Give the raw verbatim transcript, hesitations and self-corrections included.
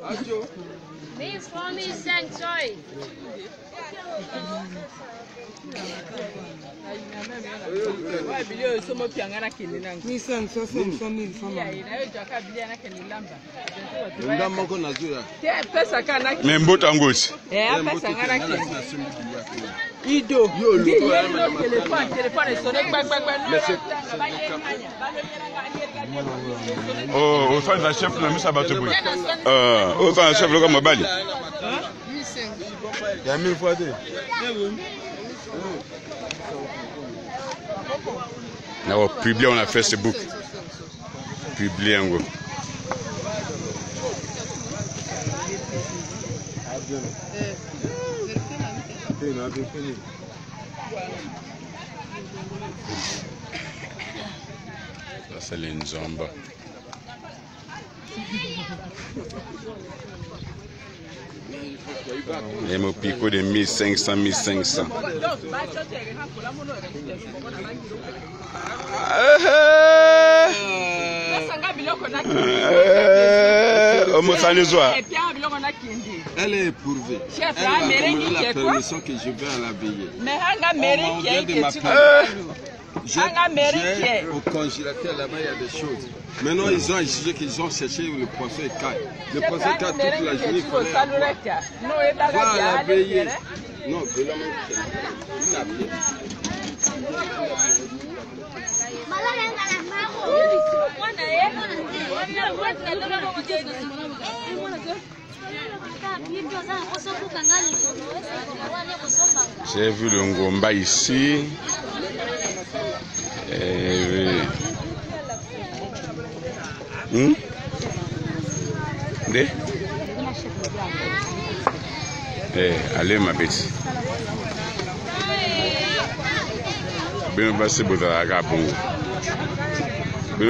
Me for me sang joy. Why believe so much young and I can learn? Me sang so some some in from. Yeah, you know, Jaka Billion I can lamba. Ndamoko nazura. Yeah, pesa kana. Membo tangus. Yeah, pesa kana. Ido. Di yellow telephone, telephone sonne bang bang bang. Oh, au fin de la chef, le monsieur a battu bruit. Euh, au fin de la chef, le gars m'a bali. Il y a mille fois deux. On a publié, on a fait Facebook. Publié en gros. Ça c'est les Nzamba. Les mots picots de mille cinq cents, mille cinq cents. Elle est éprouvée. Elle va demander la permission que je vais à la veiller. On vient de m'appeler. J'ai au congélateur là-bas, il y a des choses. Maintenant, ils ont exigé qu'ils ont cherché le poisson et caille. Le poisson et caille toute la journée, il fallait avoir. Va à la veiller. Non, de la même J'ai vu le Ngomba ici. Et... Hmm? De? Eh, allez ma petite. Bien passé pour la gare.